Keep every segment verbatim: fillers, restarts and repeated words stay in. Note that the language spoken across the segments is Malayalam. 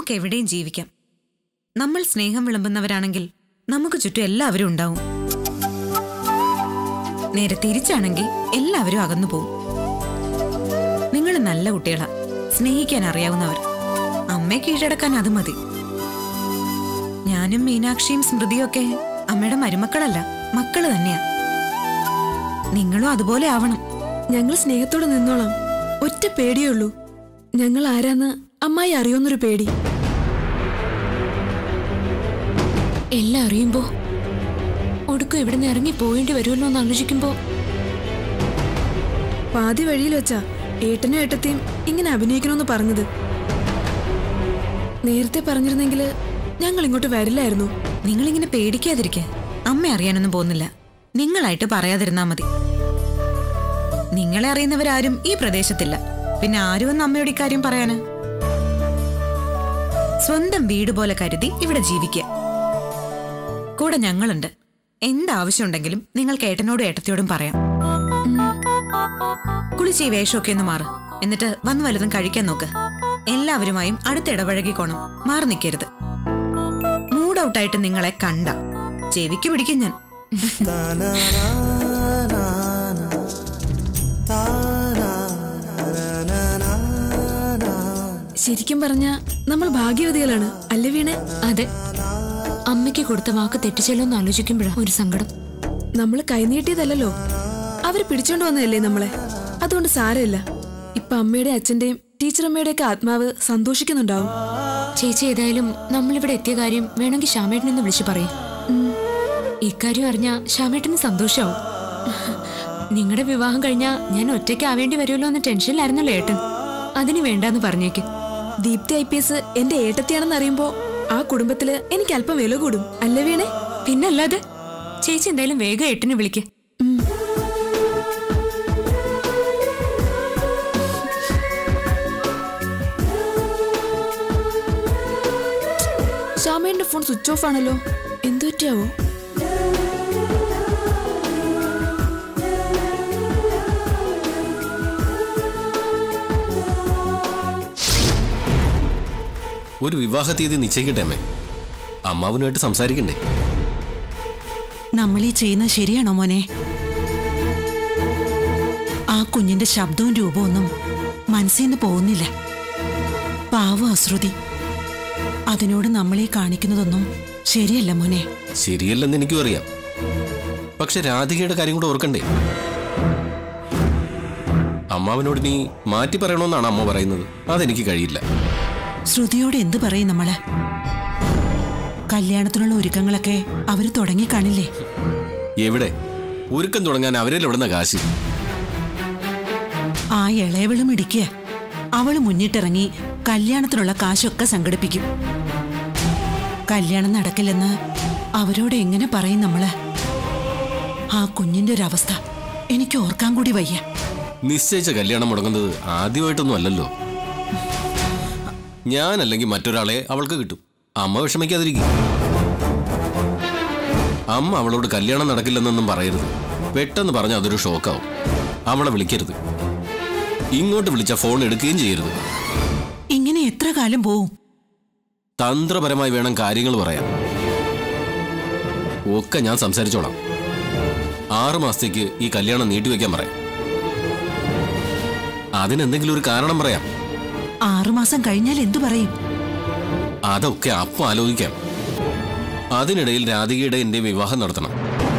നമുക്ക് എവിടെയും ജീവിക്കാം. നമ്മൾ സ്നേഹം വിളമ്പുന്നവരാണെങ്കിൽ നമുക്ക് ചുറ്റും എല്ലാവരും ഉണ്ടാവും. നേരെ തിരിച്ചാണെങ്കിൽ എല്ലാവരും അകന്നു പോവും. നിങ്ങൾ നല്ല കുട്ടികളാ, സ്നേഹിക്കാൻ അറിയാവുന്നവർ. അമ്മയെ കീഴടക്കാൻ അത് മതി. ഞാനും മീനാക്ഷിയും സ്മൃതിയും ഒക്കെ അമ്മയുടെ മരുമക്കളല്ല, മക്കള് തന്നെയാ. നിങ്ങളും അതുപോലെ ആവണം. ഞങ്ങൾ സ്നേഹത്തോടെ നിന്നോളാം. ഒറ്റ പേടിയേ ഉള്ളൂ, ഞങ്ങൾ ആരാന്ന് അമ്മായി അറിയോന്നൊരു പേടി. എല്ലാം അറിയുമ്പോ ഒടുക്കം ഇവിടെ നിന്ന് ഇറങ്ങി പോയേണ്ടി വരുമല്ലോ എന്ന് ആലോചിക്കുമ്പോ പാതി വഴിയിൽ വെച്ചാ ഏട്ടനും ഏട്ടത്തെയും ഇങ്ങനെ അഭിനയിക്കണമെന്ന് പറഞ്ഞത്. നേരത്തെ പറഞ്ഞിരുന്നെങ്കിൽ ഞങ്ങൾ ഇങ്ങോട്ട് വരില്ലായിരുന്നു. നിങ്ങളിങ്ങനെ പേടിക്കാതിരിക്കെ. അമ്മ അറിയാനൊന്നും പോകുന്നില്ല. നിങ്ങളായിട്ട് പറയാതിരുന്നാ മതി. നിങ്ങളെ അറിയുന്നവരാരും ഈ പ്രദേശത്തില്ല. പിന്നെ ആരും അമ്മയോട് ഇക്കാര്യം പറയാന്? സ്വന്തം വീട് പോലെ കരുതി ഇവിടെ ജീവിക്കുക. കൂടെ ഞങ്ങളുണ്ട്. എന്താവശ്യമുണ്ടെങ്കിലും നിങ്ങൾക്ക് ഏട്ടനോടും ഏട്ടത്തിയോടും പറയാം. കുളിച്ച് ഈ വേഷമൊക്കെ ഒന്ന് മാറ്. എന്നിട്ട് വന്ന് വലുതും കഴിക്കാൻ നോക്ക്. എല്ലാവരുമായും അടുത്ത് ഇടപഴകിക്കോണം. മാറി നിൽക്കരുത്. മൂഡ് ഔട്ടായിട്ട് നിങ്ങളെ കണ്ട ചെവിക്ക് പിടിക്കും ഞാൻ. ശരിക്കും പറഞ്ഞ നമ്മൾ ഭാഗ്യവതികളാണ് അല്ലേ വീണേ? അതെ. അമ്മയ്ക്ക് കൊടുത്ത വാക്ക് തെറ്റിച്ചല്ലോ എന്ന് ആലോചിക്കുമ്പോഴാ ഒരു സങ്കടം. നമ്മള് കൈനീട്ടിയതല്ലോ, അവര് പിടിച്ചോണ്ട് വന്നതല്ലേ നമ്മളെ. അതുകൊണ്ട് സാരമില്ല. ഇപ്പൊ അമ്മയുടെ അച്ഛന്റെയും ടീച്ചറമ്മയുടെ ഒക്കെ ആത്മാവ് സന്തോഷിക്കുന്നുണ്ടാവും. ചേച്ചി ഏതായാലും നമ്മളിവിടെ എത്തിയ കാര്യം വേണമെങ്കിൽ ശ്യാമേട്ടനൊന്ന് വിളിച്ചു പറയും. ഇക്കാര്യം അറിഞ്ഞാ ശ്യാമേട്ടന് സന്തോഷാവും. നിങ്ങളുടെ വിവാഹം കഴിഞ്ഞാ ഞാൻ ഒറ്റയ്ക്ക് ആവേണ്ടി വരുമല്ലോ എന്ന് ടെൻഷനിലായിരുന്നല്ലോ ഏട്ടൻ. അതിന് വേണ്ടാന്ന് പറഞ്ഞേക്ക്. ദീപ്തി ഐ പി എസ് എന്റെ ഏട്ടത്തിയാണെന്ന് അറിയുമ്പോ ആ കുടുംബത്തില് എനിക്ക് അല്പം വില കൂടും അല്ലേ വീണേ? പിന്നല്ലാതെ. ചേച്ചി എന്തായാലും വേഗം ഏട്ടനെ വിളിക്ക്. ശ്യാമേന്റെ ഫോൺ സ്വിച്ച് ഓഫ് ആണല്ലോ, എന്തു പറ്റിയാവോ? ഒരു വിവാഹ തീയതി നിശ്ചയിക്കട്ടെ അമ്മേ. അമ്മാവനുമായിട്ട് സംസാരിക്കണ്ടേ? നമ്മൾ ഈ ചെയ്യുന്നത് ശരിയാണോ മോനെ? ആ കുഞ്ഞിന്റെ ശബ്ദവും രൂപമൊന്നും മനസ്സിൽ നിന്ന് പോകുന്നില്ല. പാവ അശ്രുതി. അതിനോട് നമ്മളീ കാണിക്കുന്നതൊന്നും ശരിയല്ല മോനെ. ശരിയല്ലെന്ന് എനിക്കും അറിയാം. പക്ഷെ രാധികയുടെ കാര്യം കൂടെ ഓർക്കണ്ടേ? അമ്മാവനോട് നീ മാറ്റി പറയണമെന്നാണ് അമ്മ പറയുന്നത്. അതെനിക്ക് കഴിയില്ല. ശ്രുതിയോട് എന്ത് പറയും നമ്മള്? കല്യാണത്തിനുള്ള ഒരുക്കങ്ങളൊക്കെ അവര് തുടങ്ങി കാണില്ലേ? എവിടെ ഒരുക്കം തുടങ്ങാൻ അവരിൽ എവിടുന്ന കാശ്? ആ ഇളയവളും ഇടിക്കുക. അവള് മുന്നിട്ടിറങ്ങി കല്യാണത്തിനുള്ള കാശൊക്കെ സംഘടിപ്പിക്കും. കല്യാണം നടക്കില്ലെന്ന് അവരോട് എങ്ങനെ പറയും നമ്മള്? ആ കുഞ്ഞിന്റെ ഒരവസ്ഥ എനിക്ക് ഓർക്കാൻ കൂടി വയ്യ. നിശ്ചയിച്ച കല്യാണം മുടങ്ങുന്നത് ആദ്യമായിട്ടൊന്നും അല്ലല്ലോ. ഞാനല്ലെങ്കിൽ മറ്റൊരാളെ അവൾക്ക് കിട്ടും. അമ്മ വിഷമിക്കാതിരിക്കും. അമ്മ അവളോട് കല്യാണം നടക്കില്ലെന്നൊന്നും പറയരുത്. പെട്ടെന്ന് പറഞ്ഞ അതൊരു ഷോക്കാവും. അവളെ വിളിക്കരുത്. ഇങ്ങോട്ട് വിളിച്ച ഫോൺ എടുക്കുകയും ചെയ്യരുത്. ഇങ്ങനെ എത്ര കാലം പോവും? തന്ത്രപരമായി വേണം കാര്യങ്ങൾ പറയാൻ. ഒക്കെ ഞാൻ സംസാരിച്ചോളാം. ആറു മാസത്തേക്ക് ഈ കല്യാണം നീട്ടിവെക്കാൻ പറയാം. അതിനെന്തെങ്കിലും ഒരു കാരണം പറയാം. ആറുമാസം കഴിഞ്ഞാൽ എന്തു പറയും? അതൊക്കെ അപ്പം ആലോചിക്കാം. അതിനിടയിൽ രാധികയുടെ എന്റെ വിവാഹം നടത്തണം.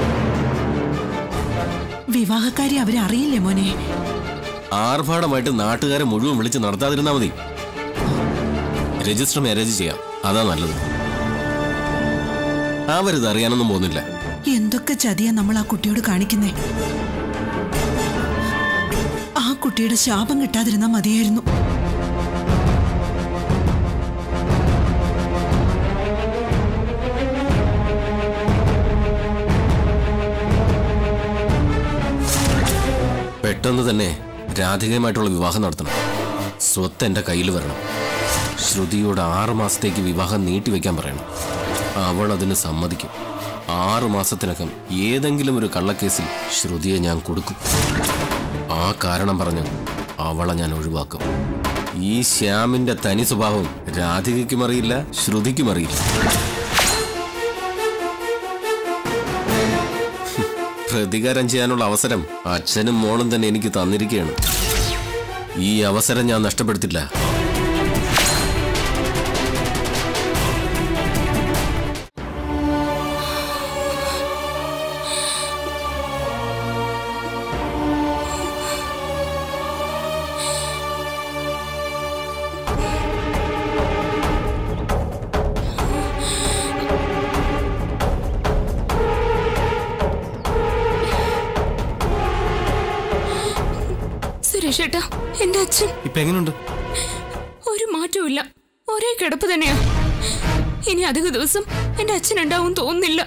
വിവാഹക്കാരി അവരറിയില്ലേ മോനെ? ആർഭാടമായിട്ട് നാട്ടുകാരെ മുഴുവൻ വിളിച്ച് നടത്താതിരുന്നാ മതി. രജിസ്റ്റർ മാരേജ് ചെയ്യാം, അതാ നല്ലത്. അവരിത് അറിയാനൊന്നും പോകുന്നില്ല. എന്തൊക്കെ ചതിയാ നമ്മൾ ആ കുട്ടിയോട് കാണിക്കുന്നേ? ആ കുട്ടിയുടെ ശാപം കിട്ടാതിരുന്നാ മതിയായിരുന്നു. പെട്ടെന്ന് തന്നെ രാധികയുമായിട്ടുള്ള വിവാഹം നടത്തണം. സ്വത്ത് എന്റെ കയ്യിൽ വരണം. ശ്രുതിയോട് ആറു മാസത്തേക്ക് വിവാഹം നീട്ടിവെക്കാൻ പറയണം. അവൾ അതിന് സമ്മതിക്കും. ആറു മാസത്തിനകം ഏതെങ്കിലും ഒരു കള്ളക്കേസിൽ ശ്രുതിയെ ഞാൻ കൊടുക്കും. ആ കാരണം പറഞ്ഞ് അവളെ ഞാൻ ഒഴിവാക്കും. ഈ ശ്യാമിന്റെ തനി സ്വഭാവം രാധികയ്ക്കും അറിയില്ല, ശ്രുതിക്കും അറിയില്ല. പ്രതികാരം ചെയ്യാനുള്ള അവസരം അച്ഛനും മോളും തന്നെ എനിക്ക് തന്നിരിക്കുകയാണ്. ഈ അവസരം ഞാൻ നഷ്ടപ്പെടുത്തില്ല. സുരേഷേട്ടാ, എന്റെ അച്ഛൻ ഇപ്പൊ എങ്ങനെയുണ്ട്? ഒരു മാറ്റവും, ഒരേ കിടപ്പ് തന്നെയാ. ഇനി അധിക ദിവസം എന്റെ അച്ഛൻ ഉണ്ടാവും തോന്നുന്നില്ല.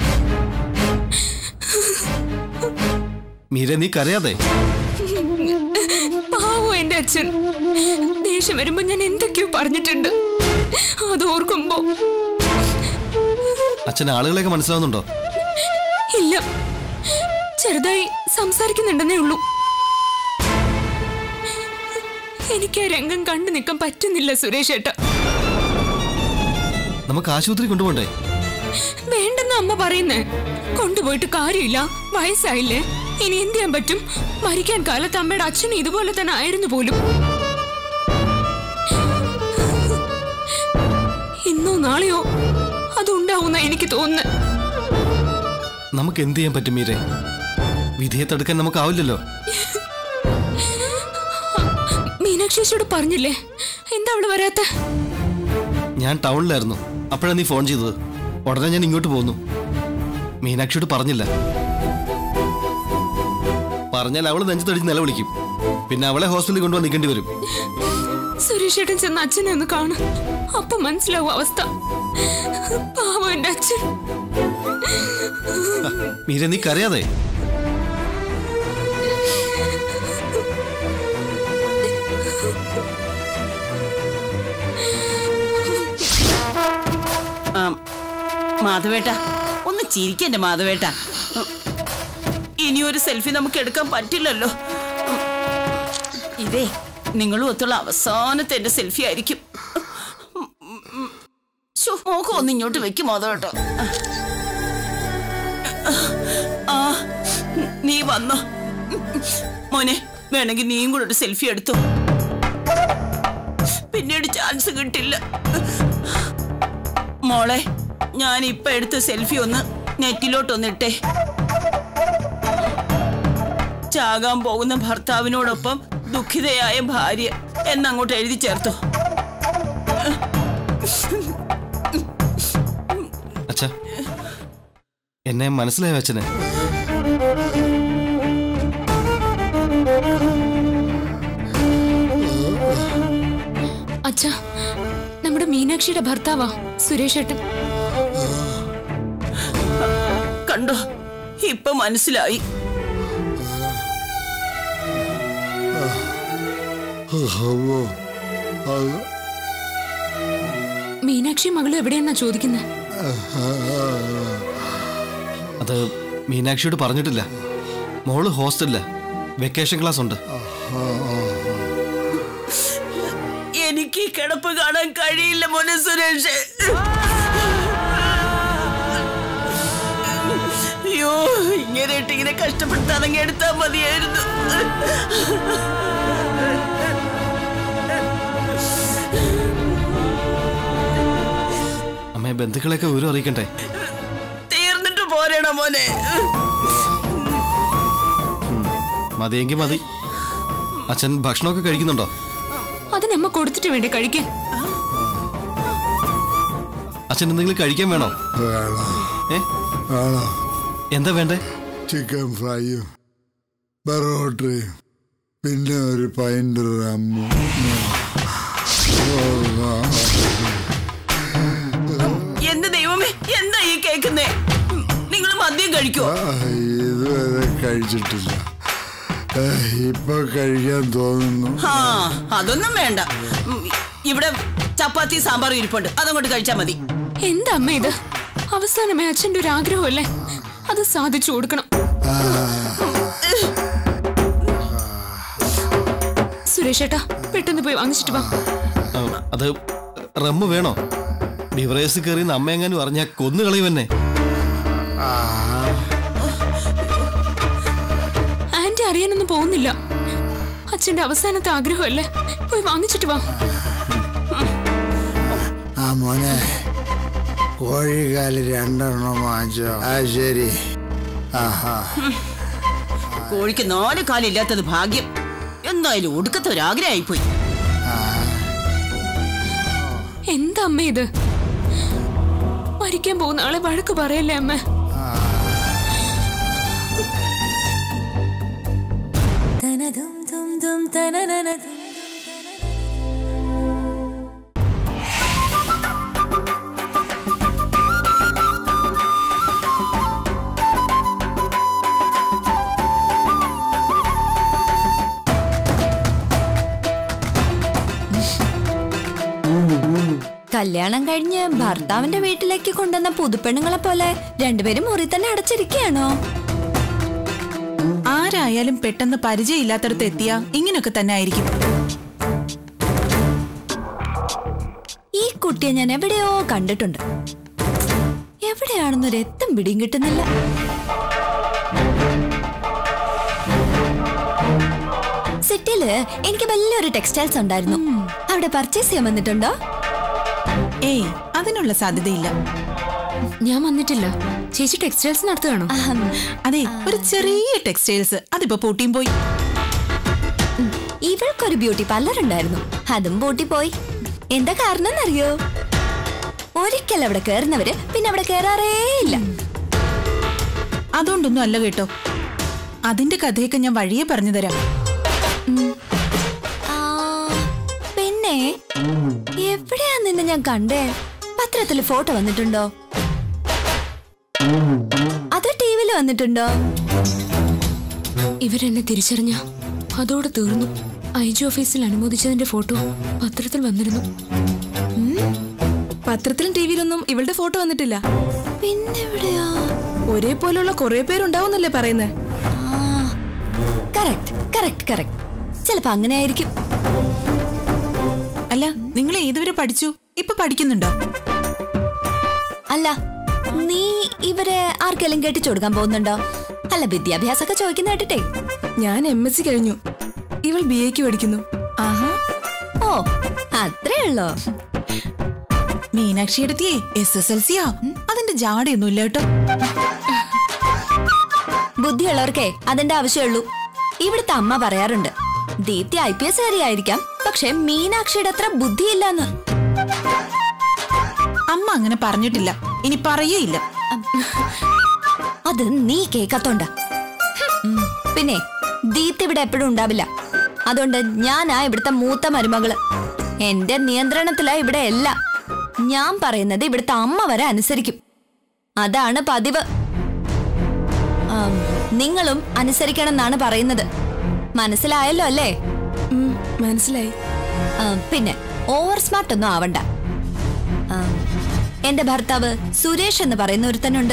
മീര, നീ കരയാതെ. പാവോ എന്റെ അച്ഛൻ. ദേഷ്യം വരുമ്പോ ഞാൻ എന്തൊക്കെയോ പറഞ്ഞിട്ടുണ്ട്. അത് ഓർക്കുമ്പോ അച്ഛൻ ആളുകളെയൊക്കെ മനസ്സിലാവുന്നുണ്ടോ? ഇല്ല, ചെറുതായി സംസാരിക്കുന്നുണ്ടെന്നേ ഉള്ളൂ. എനിക്ക് ആ രംഗം കണ്ടു നിൽക്കാൻ പറ്റുന്നില്ല സുരേഷ് ഏട്ടാ. നമുക്ക് ആശുപത്രി കൊണ്ടുപോണ്ടേ? വേണ്ടെന്ന് അമ്മ പറയുന്നേ. കൊണ്ടുപോയിട്ട് കാര്യമില്ല, വയസ്സായില്ലേ. ഇനി എന്ത് ചെയ്യാൻ പറ്റും? മരിക്കാൻ കാലത്ത് അമ്മയുടെ അച്ഛനും ഇതുപോലെ തന്നെ ആയിരുന്നു പോലും. ഇന്നോ നാളെയോ അതുണ്ടാവുന്ന എനിക്ക് തോന്നുന്നു. നമുക്ക് എന്ത് ചെയ്യാൻ പറ്റും മീരെ? വിധിയെ തടുക്കാൻ നമുക്കാവില്ലല്ലോ. മീനാക്ഷിയോട് പറഞ്ഞില്ലേ? എന്താ അവള് വരാത്ത? ഞാൻ ടൗണിലായിരുന്നു, അപ്പോഴാണ് നീ ഫോൺ ചെയ്തത്. ഉടനെ ഞാൻ ഇങ്ങോട്ട് പോന്നു. മീനാക്ഷിയോട് പറഞ്ഞില്ല. പറഞ്ഞാൽ അവള് നെഞ്ചത്തടിച്ച് നിലവിളിക്കും. പിന്നെ അവളെ ഹോസ്പിറ്റലിൽ കൊണ്ടുപോകാൻ നിൽക്കേണ്ടി വരും. സുരേഷ് ഏട്ടൻ ചെന്ന് അച്ഛനെ ഒന്ന് കാണും, അപ്പൊ മനസ്സിലാവും അവസ്ഥ. പാവം എന്റെ അച്ഛൻ. മീര, നീ കരയാതെ. മാധവേട്ട, ഒന്ന് ചിരിക്കണ്ടേ മാധവേട്ട? ഇനിയൊരു സെൽഫി നമുക്ക് എടുക്കാൻ പറ്റില്ലല്ലോ. ഇതേ നിങ്ങളും ഒത്തുള്ള അവസാനത്തെ എന്റെ സെൽഫി ആയിരിക്കും. മോഹം ഒന്ന് ഇങ്ങോട്ട് വെക്കും മാധവേട്ട. ആ, നീ വന്നോ മോനെ? വേണമെങ്കിൽ നീയും കൂടെ ഒരു സെൽഫി എടുത്തോ. പിന്നീട് ചാൻസ് കിട്ടില്ല മോളെ. ഞാൻ ഇപ്പൊ എടുത്ത സെൽഫി ഒന്ന് നെറ്റിലോട്ടൊന്നിട്ടെ. ചാകാൻ പോകുന്ന ഭർത്താവിനോടൊപ്പം ദുഃഖിതയായ ഭാര്യ എന്നങ്ങോട്ട് എഴുതി ചേർത്തോ. അച്ഛാ, എന്നെ മനസ്സിലായോ അച്ഛനെ? അച്ഛാ, നമ്മുടെ മീനാക്ഷിയുടെ ഭർത്താവാ സുരേഷ് ഏട്ടൻ. കണ്ടോ, ഇപ്പൊ മനസ്സിലായി. മീനാക്ഷി മകളും എവിടെയെന്നാ ചോദിക്കുന്നത്? അത് മീനാക്ഷിയോട് പറഞ്ഞിട്ടില്ല. മോള് ഹോസ്റ്റലില് വെക്കേഷൻ ക്ലാസ് ഉണ്ട്. എനിക്ക് ഈ കിടപ്പ് കാണാൻ കഴിയില്ല മോനെ സുരേഷ്. അയ്യോ, ഇങ്ങനെ ഇട്ട് ഇങ്ങനെ കഷ്ടപ്പെടുത്താതെങ്കിൽ എടുത്താ മതിയായിരുന്നു. അമ്മയെ ബന്ധുക്കളെയൊക്കെ വിവരം അറിയിക്കണ്ടേ? തീർന്നിട്ട് പോരണോ മോനെ? മതിയെങ്കിൽ മതി. അച്ഛൻ ഭക്ഷണമൊക്കെ കഴിക്കുന്നുണ്ടോ? അതിനമ്മ കൊടുത്തിട്ട് വേണ്ടേ കഴിക്കാൻ? അച്ഛൻ എന്തെങ്കിലും കഴിക്കാൻ വേണോ? ഏ, എന്താ വേണ്ടേ? ചിക്കൻ ഫ്രൈയും പൊറോട്ടയും പിന്നെ ഒരു പൈൻ്റ് റമ്മും. എന്റെ ദൈവമേ, എന്താ ഈ കേൾക്കുന്നേ? നിങ്ങൾ മദ്യം കഴിക്കോ? ഇതുവരെ കഴിച്ചിട്ടില്ല, ഇപ്പൊ കഴിക്കാൻ തോന്നുന്നു. ആ, അതൊന്നും വേണ്ട. ഇവിടെ ചപ്പാത്തി സാമ്പാറും ഇരിപ്പുണ്ട്, അതങ്ങോട്ട് കഴിച്ചാ മതി. എന്താ അമ്മ ഇത്? അവസാനമേ അച്ഛൻ്റെ ഒരു ആഗ്രഹമല്ലേ, അത് സാധിച്ചു കൊടുക്കണം. സുരേഷേട്ടാ പെട്ടെന്ന് പോയി വാങ്ങിച്ചിട്ട് വാ. ആ, അത് റമ്മ് വേണോ? ബിവറേസ് കയറി അമ്മ എങ്ങാനും പറഞ്ഞാൽ കൊന്നു കളയുവന്നെ. ആന്റി അറിയാനൊന്നും പോകുന്നില്ല. അച്ഛന്റെ അവസാനത്തെ ആഗ്രഹമല്ലേ, പോയി വാങ്ങിച്ചിട്ട് വാ. ആ മോനെ, കോഴിക്കാല് രണ്ടെണ്ണം വാങ്ങിച്ചോ? ആ ശരി. ആഹാ, കോഴിക്ക് നാല് കാലില്ലാത്തത് ഭാഗ്യം. എന്തായാലും ഒടുക്കത്തെ ഒരാഗ്രഹമായിപ്പോയി. എന്താ അമ്മ ഇത്? മരിക്കാൻ പോകുന്ന ആളെ വഴക്ക് പറയല്ലേ അമ്മ? കല്യാണം കഴിഞ്ഞ് ഭർത്താവിന്റെ വീട്ടിലേക്ക് കൊണ്ടുവന്ന പുതുപ്പെണ്ണുങ്ങളെ പോലെ രണ്ടുപേരും മുറി തന്നെ അടച്ചിരിക്കുകയാണോ? ആരായാലും പെട്ടെന്ന് പരിചയമില്ലാത്തടത്ത് എത്തിയാ ഇങ്ങനൊക്കെ തന്നെ ആയിരിക്കും. ഈ കുട്ടിയെ ഞാൻ എവിടെയോ കണ്ടിട്ടുണ്ട്. എവിടെയാണെന്നൊരു എത്തും പിടിയും കിട്ടുന്നില്ല. സിറ്റിയില് എനിക്ക് വലിയൊരു ടെക്സ്റ്റൈൽസ് ഉണ്ടായിരുന്നു. അവിടെ പർച്ചേസ് ചെയ്യാൻ വന്നിട്ടുണ്ടോ? ഏയ്, അതിനുള്ള സാധ്യതയില്ല. ഞാൻ വന്നിട്ടില്ല. ചേച്ചി ടെക്സ്റ്റൈൽസ് നടത്തുകയാണോ? അതെ, ഒരു ചെറിയ ടെക്സ്റ്റൈൽസ്. അതിപ്പോ പൂട്ടിയും പോയി. ഇവൾക്കൊരു ബ്യൂട്ടി പാർലർ ഉണ്ടായിരുന്നു, അതും പൂട്ടി പോയി. എന്താ കാരണം എന്നറിയോ? ഒരിക്കൽ അവിടെ കയറുന്നവര് പിന്നെ അവിടെ കയറാറേ ഇല്ല. അതുകൊണ്ടൊന്നും അല്ല കേട്ടോ. അതിന്റെ കഥയൊക്കെ ഞാൻ വഴിയെ പറഞ്ഞു തരാം. പിന്നെ എവിടെയാ നിന്നെ ഞാൻ കണ്ടേ? പത്രത്തിൽ ഫോട്ടോ വന്നിട്ടുണ്ടോ? അത് ടിവിയിൽ വന്നിട്ടുണ്ടോ? ഇവരെന്നെ തിരിച്ചറിഞ്ഞ അതോടെ തീർന്നു. ഐ ജി ഓഫീസിൽ അനുമോദിച്ചതിന്റെ ഫോട്ടോ പത്രത്തിൽ വന്നിരുന്നു. പത്രത്തിലും ടിവിയിലൊന്നും ഇവളുടെ ഫോട്ടോ വന്നിട്ടില്ല. പിന്നെവിടെയാ? ഒരേ പോലുള്ള കുറെ പേരുണ്ടാവുന്നല്ലേ പറയുന്നേ? Correct correct correct. ചിലപ്പോ അങ്ങനെ ആയിരിക്കും. അല്ല, നിങ്ങൾ ഏതുവരെ പഠിച്ചു? ഇപ്പൊ പഠിക്കുന്നുണ്ടോ? അല്ല, നീ ഇവരെ ആർക്കെല്ലാം കെട്ടിച്ചു കൊടുക്കാൻ പോകുന്നുണ്ടോ? അല്ല, വിദ്യാഭ്യാസമൊക്കെ ചോദിക്കുന്ന കേട്ടിട്ടേ. ഞാൻ എം എസ് സി കഴിഞ്ഞു. ഇവൾ ബി എക്ക് പഠിക്കുന്നു. ആഹാ, ഓ അത്രേ ഉള്ളോ? മീനാക്ഷി എടുത്തിയേ എസ് എസ് എൽ സിയാ. അതിന്റെ ജാടയൊന്നും ഇല്ല കേട്ടോ. ബുദ്ധിയുള്ളവർക്കേ അതിന്റെ ആവശ്യമുള്ളൂ. ഇവിടുത്തെ അമ്മ പറയാറുണ്ട്, ദീപ്തി ഐ പി എസ് കാരിയായിരിക്കാം, പക്ഷെ മീനാക്ഷിയുടെ അത്ര ബുദ്ധിയില്ലെന്ന്. അമ്മ അങ്ങനെ പറഞ്ഞിട്ടില്ല, ഇനി പറയേയില്ല. അത് നീ കേക്കത്തോണ്ട. പിന്നെ ദീപ്തി ഇവിടെ എപ്പോഴും ഉണ്ടാവില്ല. അതുകൊണ്ട് ഞാനാ ഇവിടുത്തെ മൂത്ത മരുമകള്. എന്റെ നിയന്ത്രണത്തിലാ ഇവിടെ എല്ലാം. ഞാൻ പറയുന്നത് ഇവിടുത്തെ അമ്മ വരെ അനുസരിക്കും. അതാണ് പതിവ്. നിങ്ങളും അനുസരിക്കണം എന്നാണ് പറയുന്നത്. മനസ്സിലായല്ലോ അല്ലേ? മനസ്സിലായി. പിന്നെ ഓവർ സ്മാർട്ട് ഒന്നും ആവണ്ട. എന്റെ ഭർത്താവ് സുരേഷ് എന്ന് പറയുന്ന ഒരുത്തനുണ്ട്.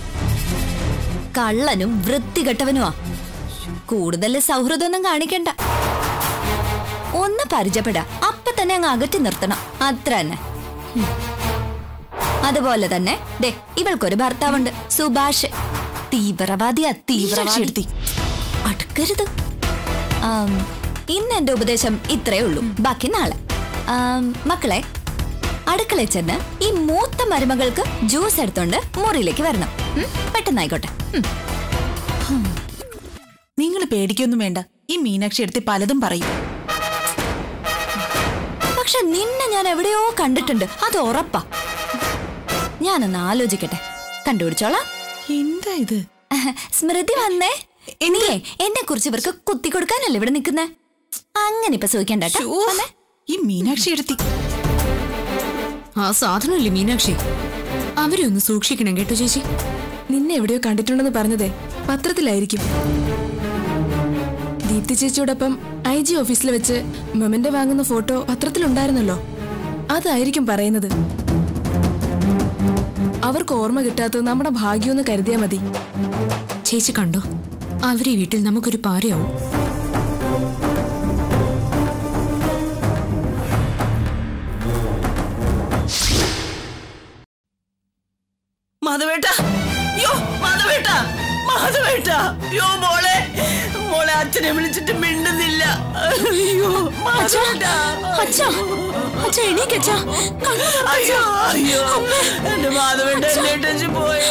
കള്ളനും വൃത്തികെട്ടവനുമാ. കൂടുതൽ സൗഹൃദമൊന്നും കാണിക്കണ്ട. ഒന്ന് പരിചയപ്പെടാ, അപ്പൊ തന്നെ അങ്ങ് അകറ്റി നിർത്തണം. അത്ര തന്നെ. അതുപോലെ തന്നെ ദേ ഇവൾക്കൊരു ഭർത്താവുണ്ട്, സുഭാഷ്. തീവ്രവാദിയാ, തീവ്രവാദി. അടുക്കരുത്. ഇന്ന് എന്റെ ഉപദേശം ഇത്രേ ഉള്ളൂ, ബാക്കി നാളെ. മക്കളെ, അടുക്കളയിൽ ചെന്ന് ഈ മൂത്ത മരുമകൾക്ക് ജ്യൂസ് എടുത്തോണ്ട് മുറിയിലേക്ക് വരണം. പെട്ടെന്നായിക്കോട്ടെ. നിങ്ങൾ പേടിക്കൊന്നും വേണ്ട. ഈ മീനാക്ഷി എടുത്ത് പലതും പറയും. പക്ഷെ നിന്നെ ഞാൻ എവിടെയോ കണ്ടിട്ടുണ്ട്, അത് ഉറപ്പാ. ഞാനൊന്ന് ആലോചിക്കട്ടെ, കണ്ടുപിടിച്ചോളാം. എന്താ ഇത്? സ്മൃതി വന്നേ. നീയേ എന്നെ കുറിച്ച് ഇവർക്ക് കുത്തി കൊടുക്കാനല്ലേ ഇവിടെ നിൽക്കുന്നേ? അങ്ങനെ ഇപ്പൊ സൂഹിക്കണ്ട. ഈ മീനാക്ഷി എടുത്തി ആ സാധനമല്ലേ മീനാക്ഷി. അവരെ ഒന്ന് സൂക്ഷിക്കണം കേട്ടോ ചേച്ചി. നിന്നെ എവിടെയോ കണ്ടിട്ടുണ്ടെന്ന് പറഞ്ഞതേ പത്രത്തിലായിരിക്കും. ദീപ്തി ചേച്ചിയോടൊപ്പം ഐ ജി ഓഫീസിൽ വെച്ച് മൊമെന്റ് വാങ്ങുന്ന ഫോട്ടോ പത്രത്തിലുണ്ടായിരുന്നല്ലോ. അതായിരിക്കും പറയുന്നത്. അവർക്ക് ഓർമ്മ കിട്ടാത്തത് നമ്മുടെ ഭാഗ്യമെന്ന് കരുതിയാ മതി. ചേച്ചി കണ്ടോ, അവരെ വീട്ടിൽ നമുക്കൊരു പാരയാവും. മാധവേട്ടാ, അയ്യോ മോളെ, മോളെ അച്ഛനെ വിളിച്ചിട്ട് മിണ്ടുന്നില്ല. അയ്യോ മാധവേട്ടാ, അച്ഛാ അച്ഛാ എണീക്കച്ചാ. അയ്യോ അയ്യോ എന്റെ മാധവേട്ട എന്നെ പോയേ.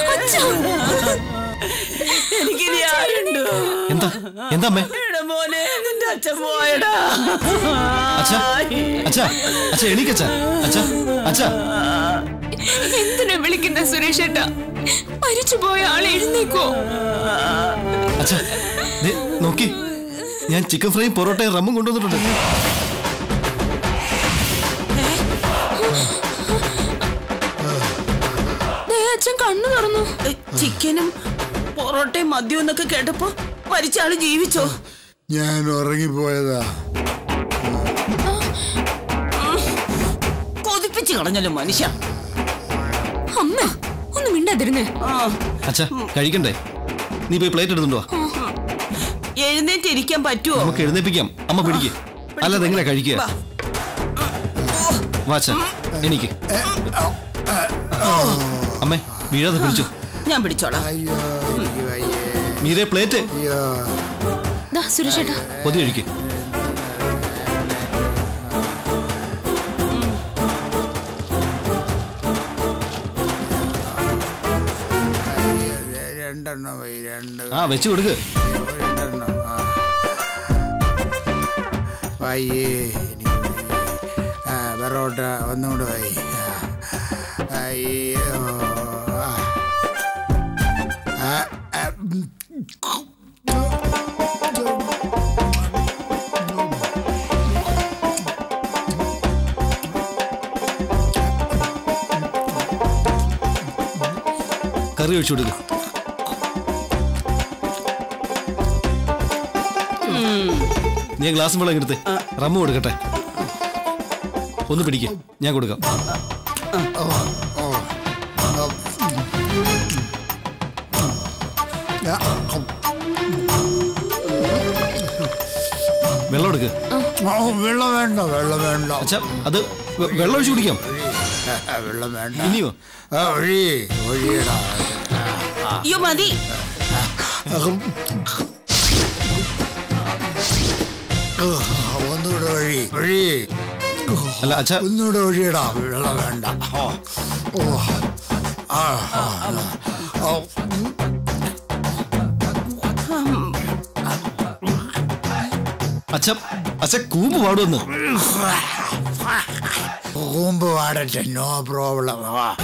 എനിക്കിനി ആരുണ്ടോ? എന്താ എന്താ അമ്മേ? മോനെ നിന്റെ അച്ഛൻ പോയടാ. അച്ഛാ അച്ഛാ അച്ഛാ എണീക്കച്ചാ. അച്ഛാ അച്ഛാ എന്തിനാ വിളിക്കുന്ന സുരേഷേട്ടാ? മരിച്ചുപോയ ആളെ എഴുന്നേക്കോ? അച്ഛാ നോക്കി, ഞാൻ ചിക്കൻ ഫ്രൈയും പൊറോട്ടയും റമ്മും കൊണ്ടുവന്നിട്ടുണ്ട്. അച്ഛൻ കണ്ണു തുറന്നു. ചിക്കനും പൊറോട്ടയും മദ്യം എന്നൊക്കെ കേട്ടപ്പോ മരിച്ച ആള് ജീവിച്ചോ? ഞാൻ ഉറങ്ങിപ്പോയതാ. കൊതിപ്പിച്ച് കളഞ്ഞല്ലോ മനുഷ്യ. അമ്മ ഒന്ന് മിണ്ടാതിരുന്നേ. അച്ഛാ കഴിക്കണ്ടേ? നീ പോയി പ്ലേറ്റ് എടുത്തുണ്ടോ? എഴുന്നേറ്റ് ഇരിക്കാൻ പറ്റുമോ? നമുക്ക് എഴുന്നേപ്പിക്കാം. അമ്മ പിടിക്ക്. അല്ലാതെ എങ്ങനെ കഴിക്കുക? വാച്ച എനിക്ക് അമ്മേ വീഴാതെ പിടിച്ചു. ഞാൻ പിടിച്ചോളാം. മീരെ പ്ലേറ്റ് സുരേഷേട്ടാ പൊതി കഴിക്ക്. ആ വെച്ച് കൊടുക്ക്. പൊറോട്ട ഒന്നുകൂടെ പോയി. അയ്യോ കറി ഒഴിച്ചു കൊടുക്ക. ഞാൻ ഗ്ലാസ് വെള്ളം എടുത്ത് റമ്മ് കൊടുക്കട്ടെ. ഒന്ന് പിടിക്ക, ഞാൻ കൊടുക്കാം. വെള്ളം എടുക്ക്. വെള്ളം വേണ്ട, വെള്ളം വേണ്ട. അച്ഛാ അത് വെള്ളം ഒഴിച്ച് കുടിക്കാം. വെള്ളം വേണ്ട. ഇനിയോ? ഒഴി ഒഴിയടാ. അയ്യോ മതി. ഒന്നുകൂടെ ഒഴി ഒഴി. അല്ല അച്ഛാ ഒന്നുകൂടെ ഒഴിയടാ. വെള്ളം വേണ്ട. ഓ ആ അച്ഛ അച്ഛ കൂമ്പ് പാടുവന്ന്. കൂമ്പ് പാടട്ടെ, നോ പ്രോബ്ലം.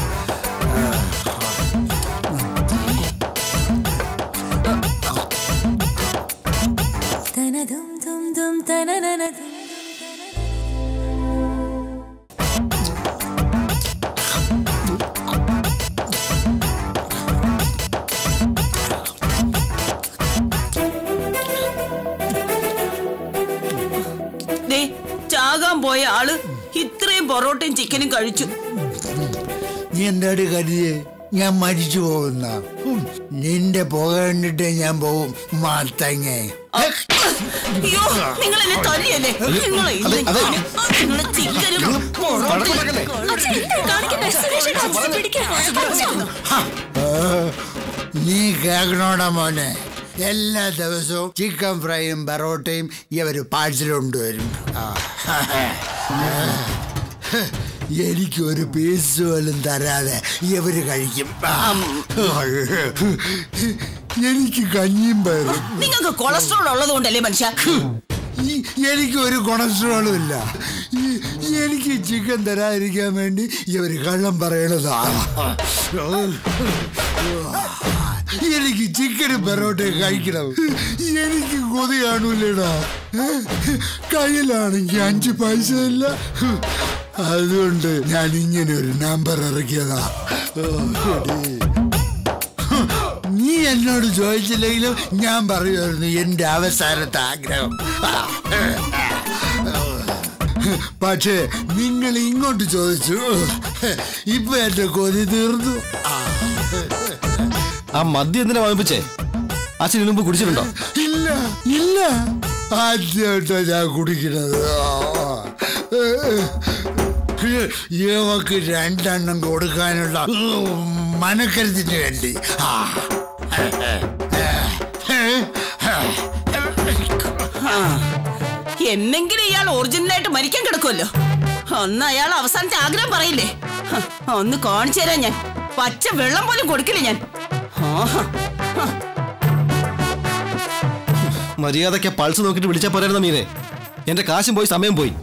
ചാകാൻ പോയ ആള് ഇത്രയും പൊറോട്ടയും ചിക്കനും കഴിച്ചു. നീ എന്താടി കരുതിയേ ഞാൻ മരിച്ചു പോകുന്ന? നിന്റെ പുക കണ്ടിട്ടേ ഞാൻ പോവും. മാത്തങ്ങ അയ്യോ നിങ്ങൾ എന്നെ തല്ലിയല്ലേ? നിങ്ങളെ നിങ്ങളെ ചിക്കനും നീ കേൾക്കണോടാ മോനെ. എല്ലാ ദിവസവും ചിക്കൻ ഫ്രൈയും പൊറോട്ടയും ഇവര് പാഴ്സൽ കൊണ്ടുവരും. എനിക്കൊരു പീസ് പോലും തരാതെ ഇവര് കഴിക്കും. എനിക്ക് കഞ്ഞിയും പയറും. നിങ്ങൾക്ക് കൊളസ്ട്രോൾ ഉള്ളത് കൊണ്ടല്ലേ മനുഷ്യ? എനിക്ക് ഒരു കൊളസ്ട്രോളും ഇല്ല. എനിക്ക് ചിക്കൻ തരാതിരിക്കാൻ വേണ്ടി ഇവര് കള്ളം പറയണതാ. എനിക്ക് ചിക്കനും പൊറോട്ടയും കഴിക്കണം. എനിക്ക് കൊതി കാണൂലടാ. കയ്യിലാണെങ്കിൽ അഞ്ച് പൈസ ഇല്ല. അതുകൊണ്ട് ഞാൻ ഇങ്ങനെ ഒരു നമ്പർ ഇറക്കിയതാ. നീ എന്നോട് ചോദിച്ചില്ലെങ്കിലും ഞാൻ പറയുമായിരുന്നു എന്റെ അവസാനത്തെ ആഗ്രഹം. പക്ഷേ നിങ്ങൾ ഇങ്ങോട്ട് ചോദിച്ചു. ഇപ്പൊ എന്റെ കൊതി തീർന്നു. ആ മദ്യം എന്തിനാ വാങ്ങിപ്പിച്ചേ? അച്ഛന് മുമ്പ് കുടിച്ചിട്ടുണ്ടോ? ഇല്ല ഇല്ല, ആദ്യമായിട്ടാ ഞാൻ കുടിക്കുന്നത്. ഇവക്ക് രണ്ടെണ്ണം കൊടുക്കാനുള്ള മനക്കരുത്തിന് വേണ്ടി. എന്നെങ്കിലും ഇയാൾ ഒറിജിനലായിട്ട് മരിക്കാൻ കിടക്കുമല്ലോ. ഒന്ന് അയാൾ അവസാനത്തെ ആഗ്രഹം പറയില്ലേ, ഒന്ന് കാണിച്ചു തരാൻ ഞാൻ. പച്ച വെള്ളം പോലും കൊടുക്കില്ല ഞാൻ. മര്യാദയ്ക്ക് പൾസ് നോക്കിട്ട് വിളിച്ചാ പോരായിരുന്ന മീനെ. എന്റെ കാശും പോയി, സമയം പോയി.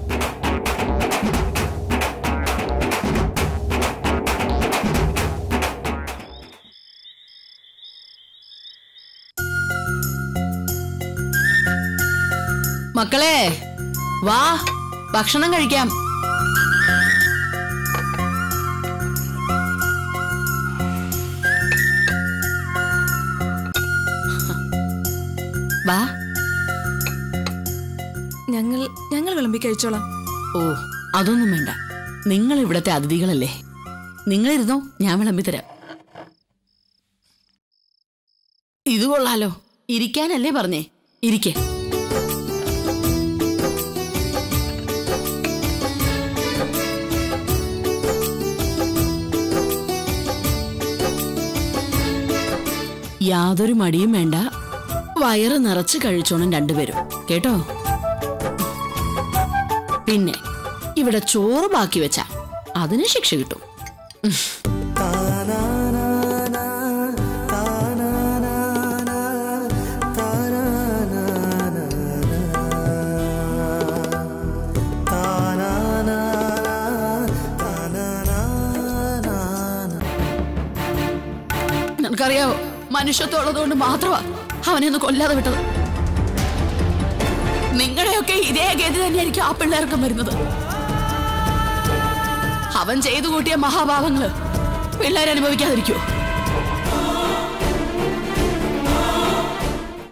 മക്കളെ വാ, ഭക്ഷണം കഴിക്കാം. വാ, ഞങ്ങൾ ഞങ്ങൾ വിളമ്പി കഴിച്ചോളാം. ഓ അതൊന്നും വേണ്ട, നിങ്ങൾ ഇവിടത്തെ അതിഥികളല്ലേ. നിങ്ങളിരുന്നോ, ഞാൻ വിളമ്പി തരാം. ഇത് കൊള്ളാലോ, ഇരിക്കാനല്ലേ പറഞ്ഞേ, ഇരിക്കേ. യാതൊരു മടിയും വേണ്ട, വയറ് നിറച്ച് കഴിച്ചോണം രണ്ടുപേരും, കേട്ടോ. പിന്നെ ഇവിടെ ചോറ് ബാക്കി വെച്ചാ അതിന് ശിക്ഷ കിട്ടും. നിനക്കറിയാവോ, മനുഷ്യത്വമുള്ളതുകൊണ്ട് മാത്രമാ അവനെ ഒന്ന് കൊല്ലാതെ വിട്ടത്. നിങ്ങളുടെയൊക്കെ ഇതേ ഗതി തന്നെയായിരിക്കും ആ പിള്ളേർക്കും വരുന്നത്. അവൻ ചെയ്തു കൂട്ടിയ മഹാഭാവങ്ങള് പിള്ളേരനുഭവിക്കാതിരിക്കുവോ?